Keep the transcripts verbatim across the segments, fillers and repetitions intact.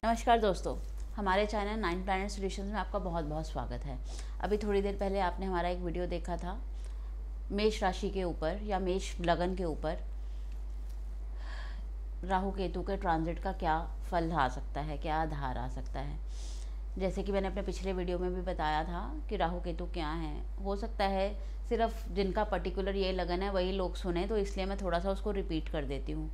नमस्कार दोस्तों, हमारे चैनल नाइन प्लैनेट सॉल्यूशंस में आपका बहुत बहुत स्वागत है। अभी थोड़ी देर पहले आपने हमारा एक वीडियो देखा था मेष राशि के ऊपर या मेष लगन के ऊपर राहु केतु के ट्रांजिट का क्या फल आ सकता है, क्या आधार आ सकता है। जैसे कि मैंने अपने पिछले वीडियो में भी बताया था कि राहु केतु क्या है। हो सकता है सिर्फ जिनका पर्टिकुलर ये लगन है वही लोग सुने, तो इसलिए मैं थोड़ा सा उसको रिपीट कर देती हूँ।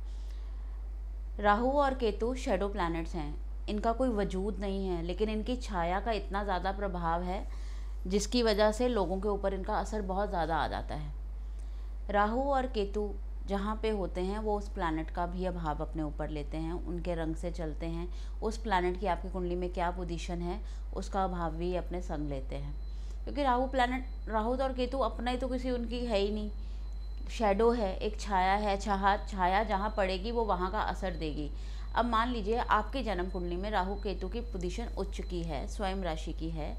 राहु और केतु शैडो प्लैनेट्स हैं, इनका कोई वजूद नहीं है, लेकिन इनकी छाया का इतना ज़्यादा प्रभाव है जिसकी वजह से लोगों के ऊपर इनका असर बहुत ज़्यादा आ जाता है। राहु और केतु जहाँ पे होते हैं वो उस प्लैनेट का भी अभाव अपने ऊपर लेते हैं, उनके रंग से चलते हैं। उस प्लैनेट की आपकी कुंडली में क्या पोजीशन है उसका अभाव भी अपने संग लेते हैं, क्योंकि राहु प्लैनेट, राहु और केतु अपना ही तो किसी उनकी है ही नहीं, शैडो है, एक छाया है। छाया छाया जहाँ पड़ेगी वो वहाँ का असर देगी। अब मान लीजिए आपकी जन्म कुंडली में राहु केतु की पोजीशन उच्च की है, स्वयं राशि की है,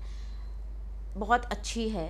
बहुत अच्छी है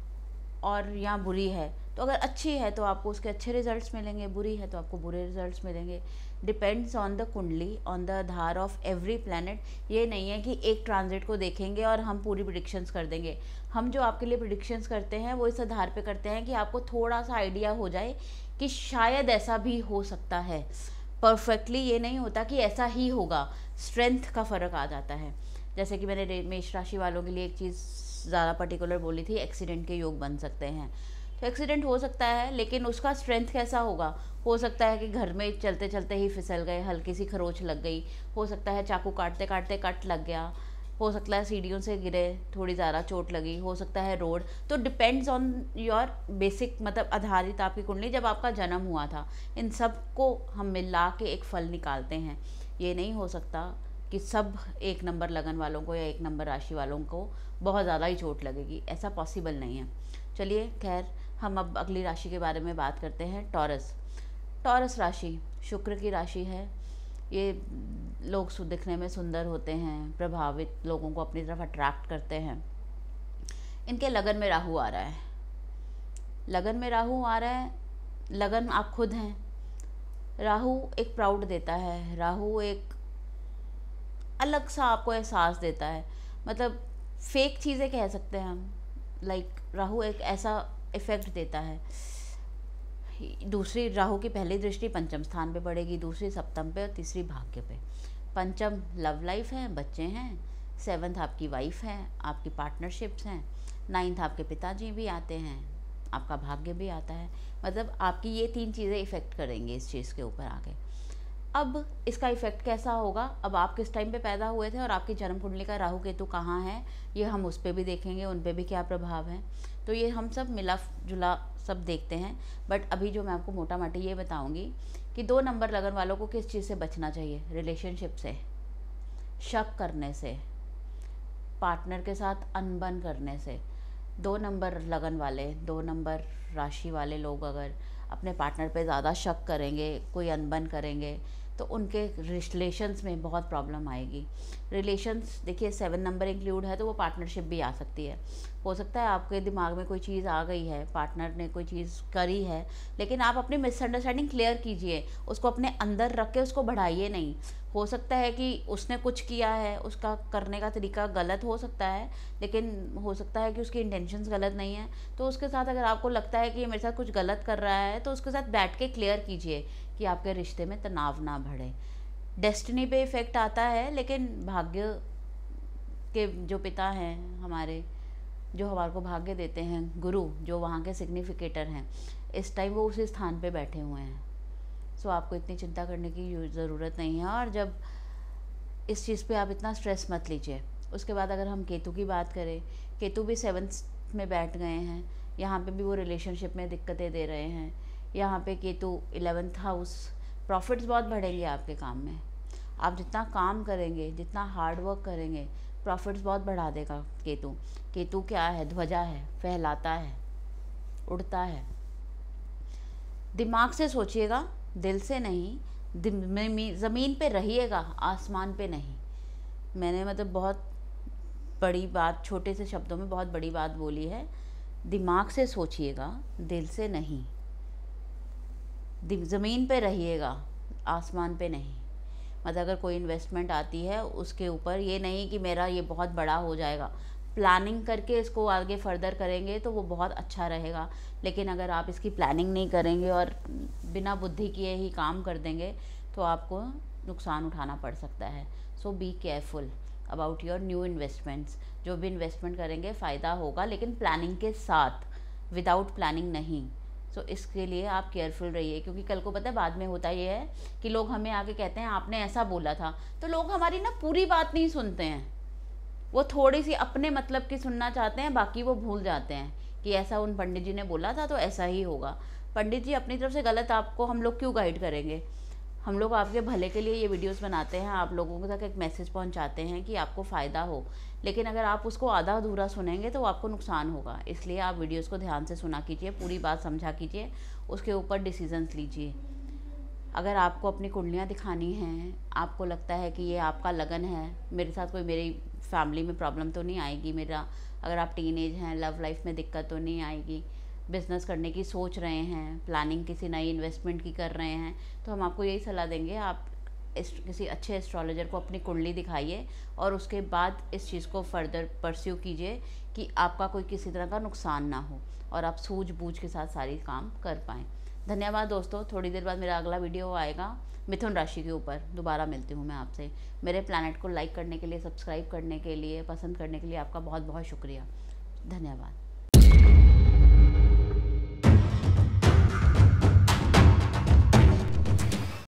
और या बुरी है। तो अगर अच्छी है तो आपको उसके अच्छे रिजल्ट्स मिलेंगे, बुरी है तो आपको बुरे रिजल्ट्स मिलेंगे। Depends on the kundli, on the aadhar of every planet. ये नहीं है कि एक ट्रांजिट को देखेंगे और हम पूरी प्रिडिक्शंस कर देंगे। हम जो आपके लिए प्रिडिक्शंस करते हैं वो इस आधार पे करते हैं कि आपको थोड़ा सा आइडिया हो जाए कि शायद ऐसा भी हो सकता है। परफेक्टली ये नहीं होता कि ऐसा ही होगा, स्ट्रेंथ का फ़र्क आ जाता है। जैसे कि मैंने मेष राशि वालों के लिए एक चीज़ ज़्यादा पर्टिकुलर बोली थी, एक्सीडेंट के योग बन सकते हैं। तो एक्सीडेंट हो सकता है, लेकिन उसका स्ट्रेंथ कैसा होगा। हो सकता है कि घर में चलते चलते ही फिसल गए, हल्की सी खरोच लग गई, हो सकता है चाकू काटते काटते कट लग गया, हो सकता है सीढ़ियों से गिरे, थोड़ी ज़्यादा चोट लगी, हो सकता है रोड। तो डिपेंड्स ऑन योर बेसिक, मतलब आधारित आपकी कुंडली जब आपका जन्म हुआ था, इन सब को हम मिला के एक फल निकालते हैं। ये नहीं हो सकता कि सब एक नंबर लगन वालों को या एक नंबर राशि वालों को बहुत ज़्यादा ही चोट लगेगी, ऐसा पॉसिबल नहीं है। चलिए खैर, हम अब अगली राशि के बारे में बात करते हैं। टॉरस। टॉरस राशि शुक्र की राशि है। ये लोग दिखने में सुंदर होते हैं, प्रभावित लोगों को अपनी तरफ अट्रैक्ट करते हैं। इनके लगन में राहु आ रहा है, लगन में राहु आ रहा है। लगन आप खुद हैं। राहु एक प्राउड देता है, राहु एक अलग सा आपको एहसास देता है, मतलब फेक चीज़ें कह सकते हैं हम। लाइक राहु एक ऐसा इफ़ेक्ट देता है। दूसरी, राहु की पहली दृष्टि पंचम स्थान पे पड़ेगी, दूसरी सप्तम पे और तीसरी भाग्य पे। पंचम लव लाइफ है, बच्चे हैं। सेवन्थ आपकी वाइफ है, आपकी पार्टनरशिप्स हैं। नाइन्थ आपके पिताजी भी आते हैं, आपका भाग्य भी आता है। मतलब आपकी ये तीन चीज़ें इफ़ेक्ट करेंगी इस चीज़ के ऊपर आगे। अब इसका इफ़ेक्ट कैसा होगा, अब आप किस टाइम पे पैदा हुए थे और आपकी जन्म कुंडली का राहु केतु कहाँ है, ये हम उस पर भी देखेंगे, उन पर भी क्या प्रभाव है। तो ये हम सब मिला जुला सब देखते हैं। बट अभी जो मैं आपको मोटा मोटी ये बताऊंगी कि दो नंबर लगन वालों को किस चीज़ से बचना चाहिए। रिलेशनशिप से, शक करने से, पार्टनर के साथ अनबन करने से। दो नंबर लगन वाले, दो नंबर राशि वाले लोग अगर अपने पार्टनर पे ज़्यादा शक करेंगे, कोई अनबन करेंगे, तो उनके रिलेशंस में बहुत प्रॉब्लम आएगी। रिलेशंस देखिए, सेवन नंबर इंक्लूड है तो वो पार्टनरशिप भी आ सकती है। हो सकता है आपके दिमाग में कोई चीज़ आ गई है, पार्टनर ने कोई चीज़ करी है, लेकिन आप अपनी मिसअंडरस्टैंडिंग क्लियर कीजिए, उसको अपने अंदर रख के उसको बढ़ाइए नहीं। हो सकता है कि उसने कुछ किया है, उसका करने का तरीका गलत हो सकता है, लेकिन हो सकता है कि उसकी इंटेंशंस गलत नहीं है। तो उसके साथ अगर आपको लगता है कि ये मेरे साथ कुछ गलत कर रहा है, तो उसके साथ बैठ के क्लियर कीजिए कि आपके रिश्ते में तनाव ना बढ़े। डेस्टिनी पे इफ़ेक्ट आता है, लेकिन भाग्य के जो पिता हैं हमारे, जो हमारे को भाग्य देते हैं, गुरु, जो वहाँ के सिग्निफिकेटर हैं, इस टाइम वो उसी स्थान पे बैठे हुए हैं। सो आपको इतनी चिंता करने की ज़रूरत नहीं है। और जब इस चीज़ पे आप इतना स्ट्रेस मत लीजिए। उसके बाद अगर हम केतु की बात करें, केतु भी सेवन्थ में बैठ गए हैं, यहाँ पे भी वो रिलेशनशिप में दिक्कतें दे रहे हैं। यहाँ पे केतु इलेवेंथ हाउस, प्रॉफिट्स बहुत बढ़ेंगे आपके काम में। आप जितना काम करेंगे, जितना हार्ड वर्क करेंगे, प्रॉफिट्स बहुत बढ़ा देगा केतु। केतु क्या है, ध्वजा है, फहलाता है, उड़ता है। दिमाग से सोचिएगा, दिल से नहीं। ज़मीन पे रहिएगा, आसमान पे नहीं। मैंने मतलब बहुत बड़ी बात, छोटे से शब्दों में बहुत बड़ी बात बोली है। दिमाग से सोचिएगा, दिल से नहीं। ज़मीन पे रहिएगा, आसमान पे नहीं। मतलब अगर कोई इन्वेस्टमेंट आती है उसके ऊपर, ये नहीं कि मेरा ये बहुत बड़ा हो जाएगा, प्लानिंग करके इसको आगे फर्दर करेंगे तो वो बहुत अच्छा रहेगा। लेकिन अगर आप इसकी प्लानिंग नहीं करेंगे और बिना बुद्धि किए ही काम कर देंगे तो आपको नुकसान उठाना पड़ सकता है। So be careful about your new investments. जो भी इन्वेस्टमेंट करेंगे फ़ायदा होगा, लेकिन प्लानिंग के साथ, विदाउट प्लानिंग नहीं। सो so, इसके लिए आप केयरफुल रहिए, क्योंकि कल को पता है बाद में होता ये है कि लोग हमें आके कहते हैं आपने ऐसा बोला था, तो लोग हमारी ना पूरी बात नहीं सुनते हैं, वो थोड़ी सी अपने मतलब की सुनना चाहते हैं, बाकी वो भूल जाते हैं कि ऐसा उन पंडित जी ने बोला था तो ऐसा ही होगा। पंडित जी अपनी तरफ से गलत, आपको हम लोग क्यों गाइड करेंगे? हम लोग आपके भले के लिए ये वीडियोस बनाते हैं, आप लोगों तक एक मैसेज पहुंचाते हैं कि आपको फ़ायदा हो। लेकिन अगर आप उसको आधा अधूरा सुनेंगे तो आपको नुकसान होगा। इसलिए आप वीडियोस को ध्यान से सुना कीजिए, पूरी बात समझा कीजिए, उसके ऊपर डिसीजंस लीजिए। अगर आपको अपनी कुंडलियाँ दिखानी हैं, आपको लगता है कि ये आपका लगन है, मेरे साथ कोई मेरी फैमिली में प्रॉब्लम तो नहीं आएगी, मेरा अगर आप टीनेज हैं, लव लाइफ में दिक्कत तो नहीं आएगी, बिज़नेस करने की सोच रहे हैं, प्लानिंग किसी नई इन्वेस्टमेंट की कर रहे हैं, तो हम आपको यही सलाह देंगे, आप इस किसी अच्छे एस्ट्रोलॉजर को अपनी कुंडली दिखाइए और उसके बाद इस चीज़ को फर्दर परस्यू कीजिए कि आपका कोई किसी तरह का नुकसान ना हो और आप सूझबूझ के साथ सारी काम कर पाएँ। धन्यवाद दोस्तों। थोड़ी देर बाद मेरा अगला वीडियो आएगा मिथुन राशि के ऊपर। दोबारा मिलती हूँ मैं आपसे। मेरे प्लैनेट को लाइक करने के लिए, सब्सक्राइब करने के लिए, पसंद करने के लिए आपका बहुत बहुत शुक्रिया। धन्यवाद।